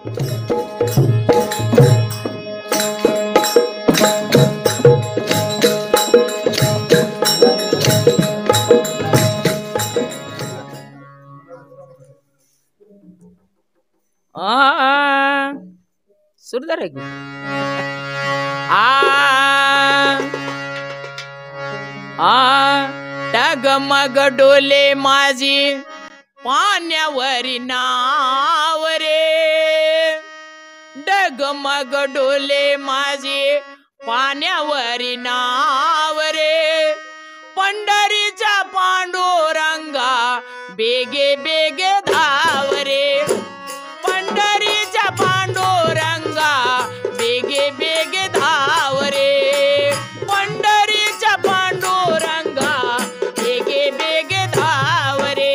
सुरदार आहे की आ डगमग डोले माझी पाण्यावरी नाव रे डगमग डोले माझी पाण्यावरी नाव रे पंढरीच्या पांडुरंगा बेगे बेगे धाव रे पंढरीच्या पांडुरंगा बेगे बेगे धाव रे पंढरीच्या पांडुरंगा बेगे बेगे धाव रे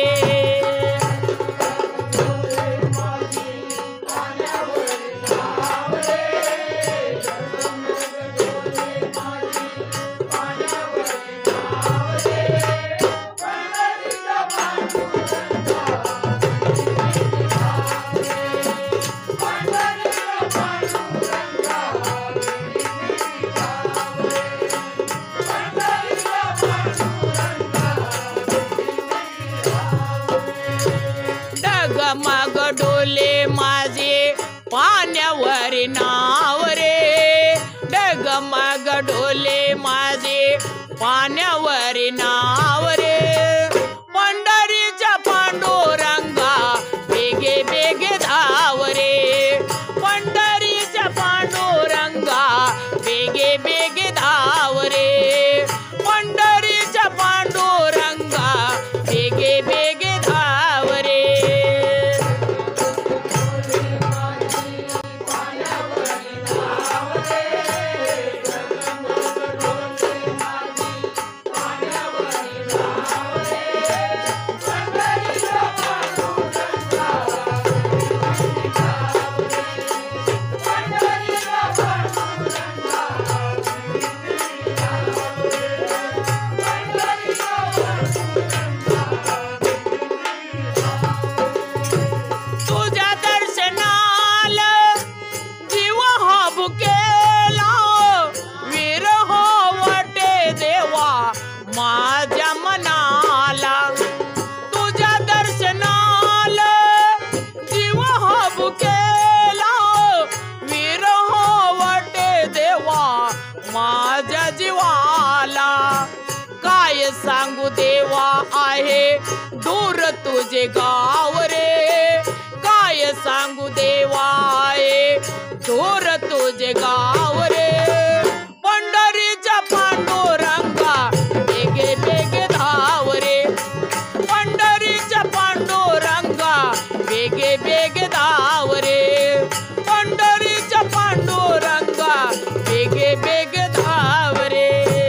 डगमग डोले माझे पाण्यावरी नाव रे डगमग डोले माझे पाण्यावरी नाव रे पंढरीच्या पांडुरंगा बेगे बेगे धाव रे पंढरीच्या पांडुरंगा बेगे बेगे धाव रे पंढरीच्या पांडुरंगा बेगे बेगे धाव रे माझ्या मनाला तुझ्या दर्शनाला जीव हा भुकेला विरह वाटे देवा माझ्या जीवाला काय सांगू देवा आहे दूर तुझे गाव रे काय सांगू देवा आहे दूर तुझे गाव रे पंढरीच्या पांडुरंगा बेगे बेगे धाव रे पंढरीच्या पांडुरंगा बेगे बेगे धाव रे पंढरीच्या पांडुरंगा बेगे बेगे धाव रे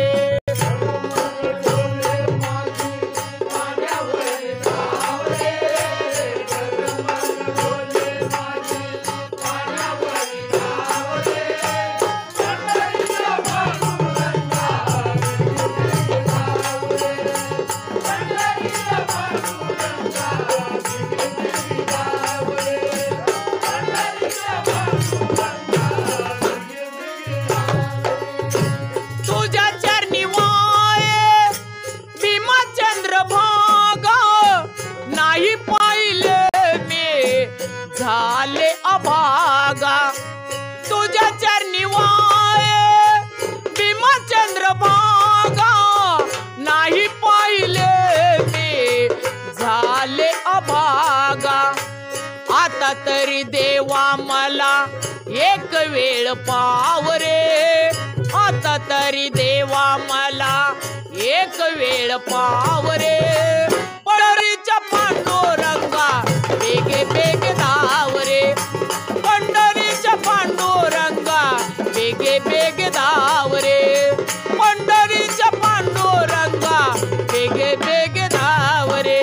झाले अभागा तुझ्या चरणी वाये भीमचंद्र भागा नाही पाहिले मी झाले अभागा आता तरी देवा मला एक वेळ पाव रे आता तरी देवा मला एक वेळ पाव रे पंढरीच्या पांडुरंगा बेगे बेगे धाव रे पंढरीच्या पांडुरंगा बेगे बेगे धाव रे पंढरीच्या पांडुरंगा बेगे बेगे धाव रे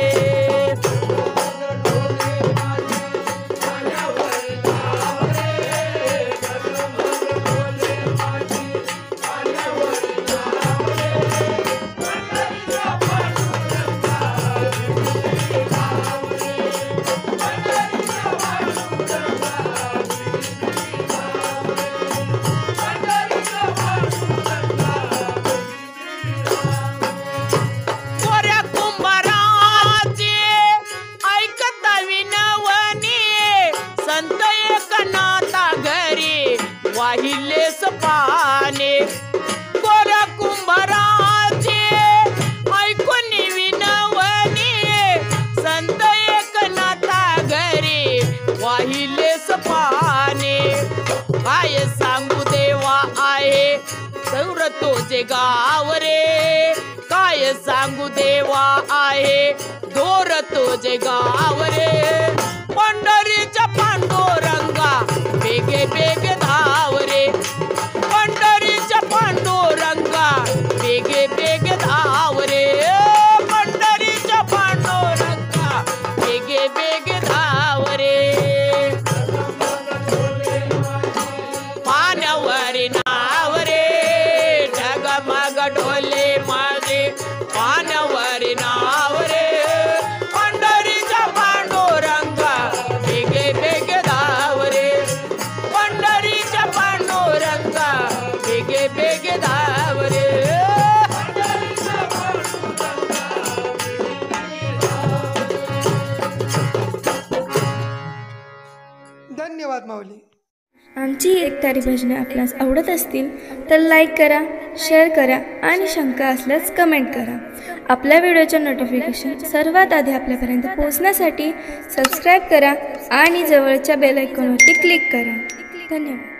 पाने गोर कुंभाराचे ऐकून विनवणी संत एकनाथा घरी वाहिलेस पाने काय सांगू देवा आहे सौर तुझे गाव रे काय सांगू देवा आहे दोर तुझे गाव रे पंढरीच्या पांडुरंगा बेगे बेगे धाव रे पंढरीच्या पांडुरंगा बेगे बेगे धाव रे पंढरीच्या पांडुरंगा बेगे बेगे धाव रे पाण्यावरी नाव रे ढगमग ढोले माझे पाण्यावरी नाव रे पंढरीच्या पांडुरंगा बेगे बेगे धाव रे पंढरीच्या पांडुरंगा बेगे बेगे धाव रे धन्यवाद माऊली. आमची ही एकतारी भजने आपणास आवडत असतील तर लाईक करा, शेअर करा आणि शंका असल्यास कमेंट करा. आपल्या व्हिडिओचे नोटिफिकेशन सर्वात आधी आपल्यापर्यंत पोहोचण्यासाठी सबस्क्राईब करा आणि जवळच्या बेल आयकॉनवरती क्लिक करा. धन्यवाद.